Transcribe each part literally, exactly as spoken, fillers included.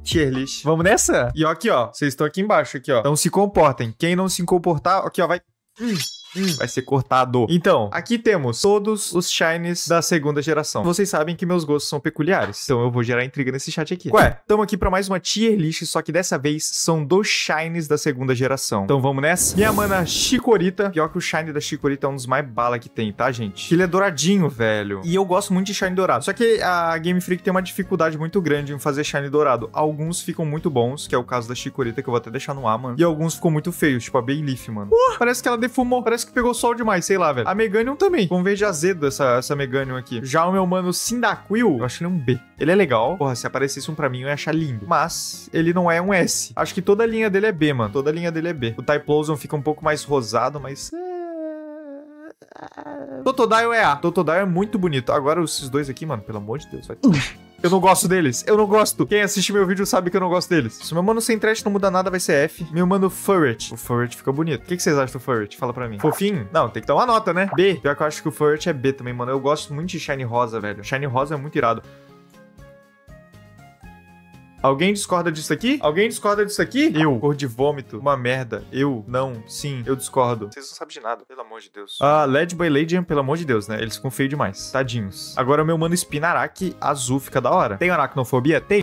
tier list. Vamos nessa? E ó, aqui, ó. Vocês estão aqui embaixo, aqui, ó. Então se comportem. Quem não se comportar, aqui, ó, vai... Hum. Hum, vai ser cortado. Então, aqui temos todos os shinies da segunda geração. Vocês sabem que meus gostos são peculiares, então eu vou gerar intriga nesse chat aqui. Ué, tamo aqui pra mais uma tier list, só que dessa vez são dos shinies da segunda geração. Então vamos nessa. Minha mana Chikorita. Pior que o shine da Chikorita é um dos mais bala que tem, tá, gente? Ele é douradinho, velho. E eu gosto muito de shine dourado. Só que a Game Freak tem uma dificuldade muito grande em fazer shine dourado. Alguns ficam muito bons, que é o caso da Chikorita, que eu vou até deixar no ar, mano. E alguns ficam muito feios, tipo a Bayleaf, mano. Uh, parece que ela defumou. Parece que pegou sol demais, sei lá, velho. A Meganium também. Com verde azedo essa, essa Meganium aqui. Já o meu mano Cyndaquil, eu acho ele um B. Ele é legal. Porra, se aparecesse um pra mim, eu ia achar lindo. Mas ele não é um S. Acho que toda a linha dele é B, mano. Toda a linha dele é B. O Typhlosion fica um pouco mais rosado, mas... Totodile é A. Totodile é muito bonito. Agora esses dois aqui, mano, pelo amor de Deus, vai... Eu não gosto deles, eu não gosto. Quem assiste meu vídeo sabe que eu não gosto deles. Se meu mano sem trash não muda nada, vai ser F. Meu mano Furret. O Furret fica bonito. O que, que vocês acham do Furret? Fala pra mim. Fofinho? Não, tem que dar uma nota, né? B. Pior que eu acho que o Furret é B também, mano. Eu gosto muito de Shiny Rosa, velho. Shiny Rosa é muito irado. Alguém discorda disso aqui? Alguém discorda disso aqui? Eu. Cor de vômito. Uma merda. Eu. Não. Sim. Eu discordo. Vocês não sabem de nada. Pelo amor de Deus. Ah, Led by Legend, pelo amor de Deus, né? Eles ficam feios demais. Tadinhos. Agora o meu mano Spinarak azul fica da hora. Tem aracnofobia? Tem.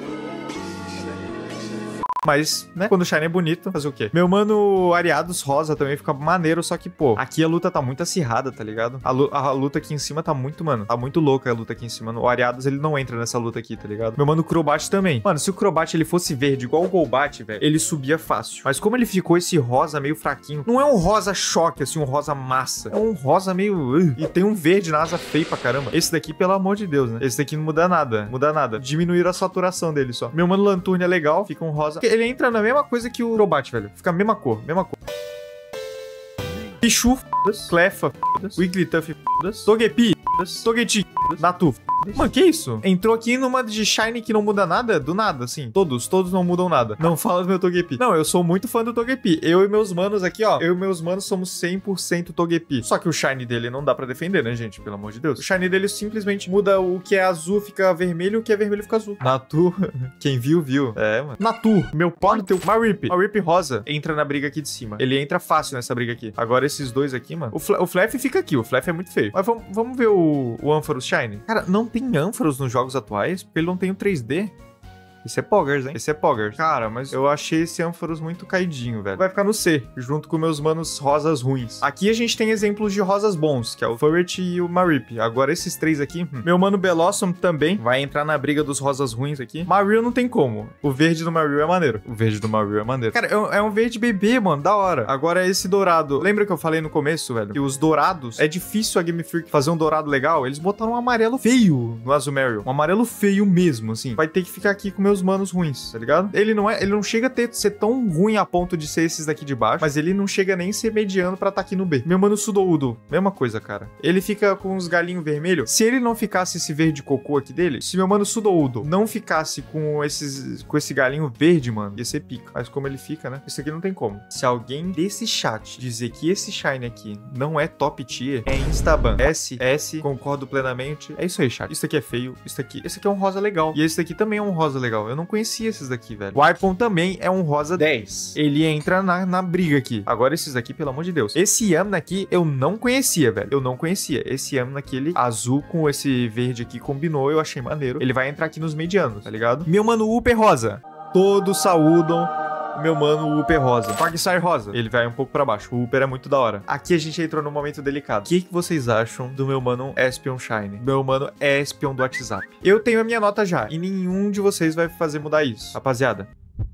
Mas, né, quando o shine é bonito, fazer o quê? Meu mano Ariados rosa também fica maneiro, só que, pô, aqui a luta tá muito acirrada, tá ligado? A, a luta aqui em cima tá muito, mano, tá muito louca a luta aqui em cima. O Ariados, ele não entra nessa luta aqui, tá ligado? Meu mano Crobat também. Mano, se o Crobat, ele fosse verde igual o Golbat, velho, ele subia fácil. Mas como ele ficou esse rosa meio fraquinho, não é um rosa choque, assim, um rosa massa. É um rosa meio... Uh, e tem um verde na asa feio pra caramba. Esse daqui, pelo amor de Deus, né? Esse daqui não muda nada, muda nada. Diminuir a saturação dele só. Meu mano Lanturn é legal, fica um rosa... Ele entra na mesma coisa que o Crobat, velho. Fica a mesma cor, mesma cor. Pichu, f***, Cleffa, f***, Wigglytuff, f***, Togepi, f***, Togetic, Natu, f***. Mano, que isso? Entrou aqui numa de Shine que não muda nada? Do nada, assim. Todos, todos não mudam nada. Não fala do meu Togepi. Não, eu sou muito fã do Togepi. Eu e meus manos aqui, ó. Eu e meus manos somos cem por cento Togepi. Só que o Shine dele não dá pra defender, né, gente? Pelo amor de Deus. O Shine dele simplesmente muda o que é azul fica vermelho, o que é vermelho fica azul. Natu, quem viu, viu. É, mano. Natu, meu pau no teu... Marip. Marip rosa entra na briga aqui de cima. Ele entra fácil nessa briga aqui. Agora esses dois aqui, mano. O, Fla o Flef fica aqui. O Flef é muito feio. Mas vamos, vamos ver o, o Ampharos Shine. Cara, não tem Ampharos nos jogos atuais, porque ele não tem o três D. Esse é Poggers, hein? Esse é Poggers. Cara, mas eu achei esse Ampharos muito caidinho, velho. Vai ficar no C, junto com meus manos rosas ruins. Aqui a gente tem exemplos de rosas bons, que é o Furret e o Marip. Agora esses três aqui, hum. Meu mano Bellossom também vai entrar na briga dos rosas ruins aqui. Marill não tem como. O verde do Marill é maneiro. O verde do Marill é maneiro. Cara, é um verde bebê, mano. Da hora. Agora esse dourado. Lembra que eu falei no começo, velho? Que os dourados, é difícil a Game Freak fazer um dourado legal. Eles botaram um amarelo feio no Azumarill. Um amarelo feio mesmo, assim. Vai ter que ficar aqui com meus manos ruins, tá ligado? Ele não é, ele não chega a ter, ser tão ruim a ponto de ser esses daqui de baixo, mas ele não chega nem a ser mediano pra estar aqui no B. Meu mano Sudoudo, mesma coisa, cara. Ele fica com os galinhos vermelhos. Se ele não ficasse esse verde cocô aqui dele, se meu mano Sudoudo não ficasse com esses, com esse galinho verde, mano, ia ser pica. Mas como ele fica, né? Isso aqui não tem como. Se alguém desse chat dizer que esse Shine aqui não é top tier, é instaban. S, S, concordo plenamente. É isso aí, chat. Isso aqui é feio. Isso aqui, esse aqui é um rosa legal. E esse daqui também é um rosa legal. Eu não conhecia esses daqui, velho. O Arpon também é um rosa dez. Ele entra na, na briga aqui. Agora esses daqui, pelo amor de Deus. Esse Yamna aqui eu não conhecia, velho. Eu não conhecia. Esse Yamna aqui, ele azul com esse verde aqui combinou. Eu achei maneiro. Ele vai entrar aqui nos medianos, tá ligado? Meu mano Uper rosa. Todos saúdam meu mano Uper rosa. Quagsire rosa. Ele vai um pouco pra baixo. O Uper é muito da hora. Aqui a gente entrou num momento delicado. O que, que vocês acham do meu mano Espion Shine? Meu mano Espion do WhatsApp. Eu tenho a minha nota já. E nenhum de vocês vai fazer mudar isso. Rapaziada.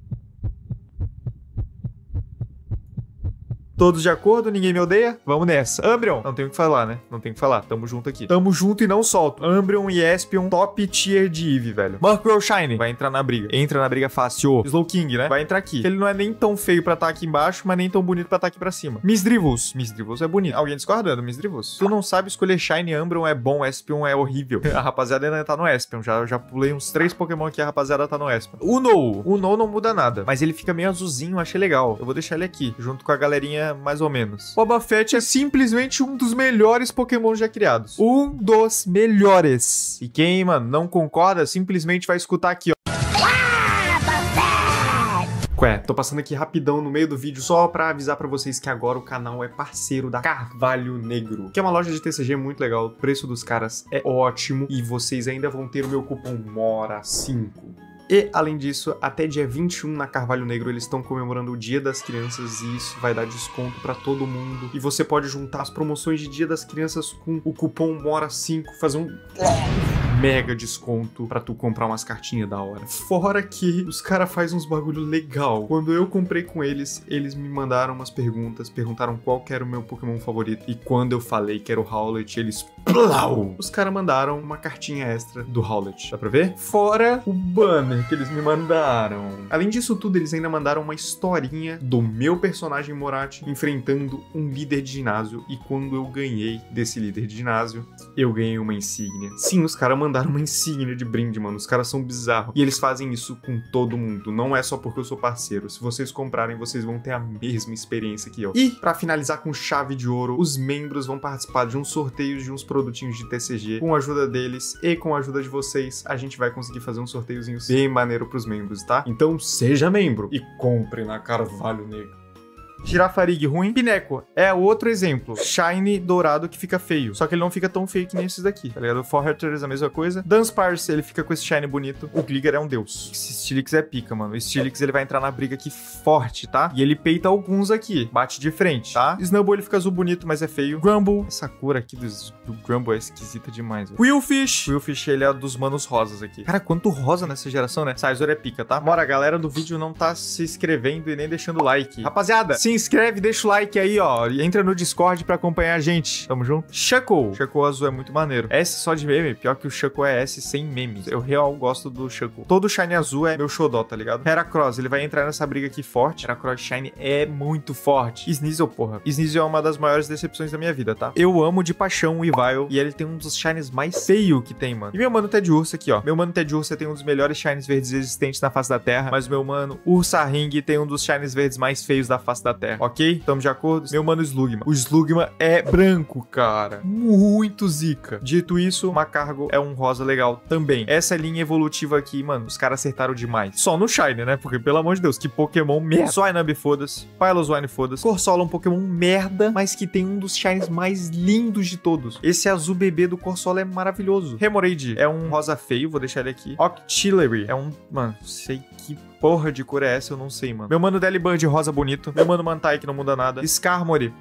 Todos de acordo? Ninguém me odeia? Vamos nessa. Umbreon. Não tem o que falar, né? Não tem o que falar. Tamo junto aqui. Tamo junto e não solto. Umbreon e Espion, top tier de Eevee, velho. Murkrow Shine. Vai entrar na briga. Entra na briga fácil. Slowking, né? Vai entrar aqui. Ele não é nem tão feio pra estar aqui embaixo, mas nem tão bonito pra estar aqui pra cima. Misdrivus. Misdrivus é bonito. Alguém discordando? Misdrivus. Tu não sabe escolher Shine, Umbreon é bom, Espion é horrível. A rapaziada ainda tá no Espion. Já, já pulei uns três Pokémon aqui, a rapaziada tá no Espion. Uno. Uno não muda nada. Mas ele fica meio azulzinho, achei legal. Eu vou deixar ele aqui, junto com a galerinha mais ou menos. Boba Fett é simplesmente um dos melhores Pokémon já criados. Um dos melhores. E quem, mano, não concorda, simplesmente vai escutar aqui, ó. Ué, tô passando aqui rapidão no meio do vídeo só pra avisar pra vocês que agora o canal é parceiro da Carvalho Negro, que é uma loja de T C G muito legal, o preço dos caras é ótimo e vocês ainda vão ter o meu cupom MORA cinco. E, além disso, até dia vinte e um na Carvalho Negro eles estão comemorando o Dia das Crianças e isso vai dar desconto pra todo mundo. E você pode juntar as promoções de Dia das Crianças com o cupom MORA cinco, fazer um mega desconto pra tu comprar umas cartinhas da hora. Fora que os caras fazem uns bagulho legal. Quando eu comprei com eles, eles me mandaram umas perguntas, perguntaram qual que era o meu Pokémon favorito. E quando eu falei que era o Howlet, eles... Plau! Os caras mandaram uma cartinha extra do Howlet. Dá pra ver? Fora o banner que eles me mandaram. Além disso tudo, eles ainda mandaram uma historinha do meu personagem Morat enfrentando um líder de ginásio. E quando eu ganhei desse líder de ginásio, eu ganhei uma insígnia. Sim, os caras mandaram uma insígnia de brinde, mano. Os caras são bizarros. E eles fazem isso com todo mundo. Não é só porque eu sou parceiro. Se vocês comprarem, vocês vão ter a mesma experiência que eu. E, pra finalizar com chave de ouro, os membros vão participar de uns sorteios de uns produtinhos de T C G. Com a ajuda deles e com a ajuda de vocês, a gente vai conseguir fazer uns sorteiozinhos bem maneiro pros membros, tá? Então seja membro e compre na Carvalho Negro. Girafarig ruim. Pineco é outro exemplo. Shiny dourado que fica feio. Só que ele não fica tão feio que nem esses daqui, tá ligado? O Forretters é a mesma coisa. Dunsparce, ele fica com esse shiny bonito. O Gligar é um deus. Esse Steelix é pica, mano. O Steelix, ele vai entrar na briga aqui forte, tá? E ele peita alguns aqui. Bate de frente, tá? Snubbull, ele fica azul bonito, mas é feio. Grumble. Essa cor aqui do, do Grumble é esquisita demais, velho. Willfish. Willfish, ele é dos manos rosas aqui. Cara, quanto rosa nessa geração, né? Sizor é pica, tá? Bora, a galera do vídeo não tá se inscrevendo e nem deixando like. Rapaziada, sim, se inscreve, deixa o like aí, ó. E entra no Discord pra acompanhar a gente. Tamo junto? Shuckle. Shuckle azul é muito maneiro. S só de meme. Pior que o Shuckle é S sem memes. Eu real gosto do Shuckle. Todo Shiny azul é meu xodó, tá ligado? Heracross, ele vai entrar nessa briga aqui forte. Heracross Shiny é muito forte. Sneasel, porra. Sneasel é uma das maiores decepções da minha vida, tá? Eu amo de paixão o Yveltal. E ele tem um dos Shinies mais feios que tem, mano. E meu mano Ted Ursa aqui, ó. Meu mano Ted Ursa tem um dos melhores Shinies verdes existentes na face da Terra. Mas meu mano Ursa Ring tem um dos Shinies verdes mais feios da face da Terra. Ok? Tamo de acordo? Meu mano Slugma. O Slugma é branco, cara. Muito zica. Dito isso, Macargo é um rosa legal também. Essa linha evolutiva aqui, mano, os caras acertaram demais. Só no Shine, né? Porque, pelo amor de Deus, que Pokémon merda. Swinub, foda-se. Piloswine, foda-se. Corsola, um Pokémon merda, mas que tem um dos Shines mais lindos de todos. Esse azul bebê do Corsola é maravilhoso. Remoraid é um rosa feio, vou deixar ele aqui. Octillery é um... Mano, sei que porra de cor é essa, eu não sei, mano. Meu mano Delibird rosa bonito. Meu mano Mantai que não muda nada. Skarmory.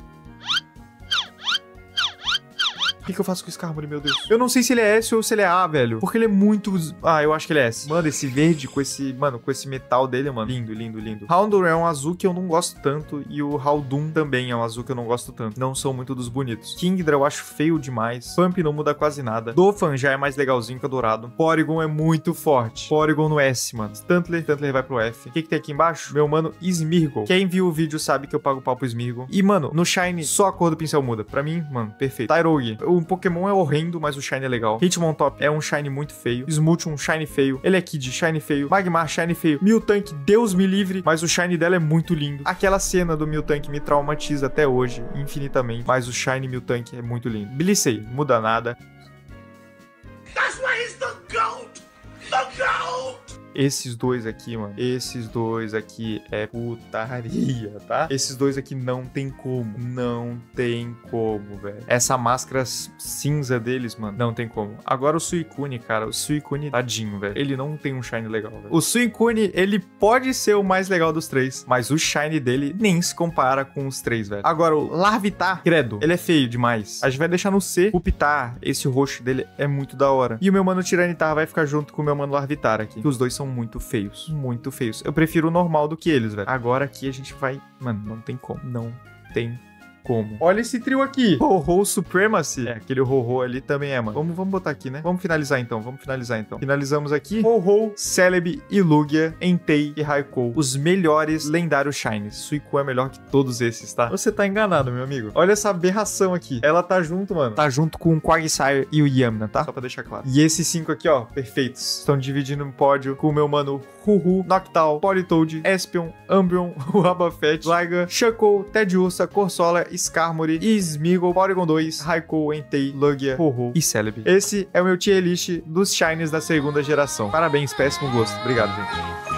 O que, que eu faço com o Skarmory, meu Deus? Eu não sei se ele é S ou se ele é A, velho. Porque ele é muito... Ah, eu acho que ele é S. Mano, esse verde com esse... Mano, com esse metal dele, mano. Lindo, lindo, lindo. Houndour é um azul que eu não gosto tanto. E o Haldun também é um azul que eu não gosto tanto. Não são muito dos bonitos. Kingdra eu acho feio demais. Pump não muda quase nada. Dofan já é mais legalzinho que o dourado. Porygon é muito forte. Porygon no S, mano. Stantler, Stantler vai pro F. O que que tem aqui embaixo? Meu mano Smeargle. Quem viu o vídeo sabe que eu pago pau pro Smeargle. E, mano, no Shine, só a cor do pincel muda. Pra mim, mano, perfeito. Tyrogue. O Pokémon é horrendo, mas o Shine é legal. Hitmontop é um Shine muito feio. Smoochum, Shine feio. Elekid, Shine feio. Magmar, Shine feio. Miltank, Deus me livre, mas o Shine dela é muito lindo. Aquela cena do Miltank me traumatiza até hoje, infinitamente, mas o Shine Miltank é muito lindo. Blissey, muda nada. That's why he's the GOAT! The GOAT! Esses dois aqui, mano, esses dois aqui é putaria, tá? Esses dois aqui não tem como, não tem como, velho. Essa máscara cinza deles, mano, não tem como. Agora o Suicune, cara, o Suicune, tadinho, velho. Ele não tem um shine legal, velho. O Suicune, ele pode ser o mais legal dos três, mas o shine dele nem se compara com os três, velho. Agora, o Larvitar, credo, ele é feio demais. A gente vai deixar no C. O Pitar, esse roxo dele é muito da hora. E o meu mano Tiranitar vai ficar junto com o meu mano Larvitar aqui, que os dois são muito feios, muito feios. Eu prefiro o normal do que eles, velho. Agora aqui a gente vai... Mano, não tem como. Não tem como. Olha esse trio aqui. Ho-Ho Supremacy. É, aquele Ho-Ho ali também é, mano. Vamos, vamos botar aqui, né? Vamos finalizar então, vamos finalizar então. Finalizamos aqui. Ho-Ho, Celebi, Lugia, Entei e Raikou. Os melhores lendários Shines. Suicune é melhor que todos esses, tá? Você tá enganado, meu amigo. Olha essa aberração aqui. Ela tá junto, mano. Tá junto com o Quagsire e o Yamna, tá? Só pra deixar claro. E esses cinco aqui, ó, perfeitos. Estão dividindo um pódio com o meu mano Hu-Hu, Noctowl, Politoed, Espion, Umbreon, Wobbuffet, Gligar, Shuckle, Ted Ursa, Corsola, Skarmory, Smeargle, Porygon dois, Raikou, Entei, Lugia, Ho-Ho e Celebi. Esse é o meu tier list dos Shines da segunda geração. Parabéns, péssimo gosto. Obrigado, gente.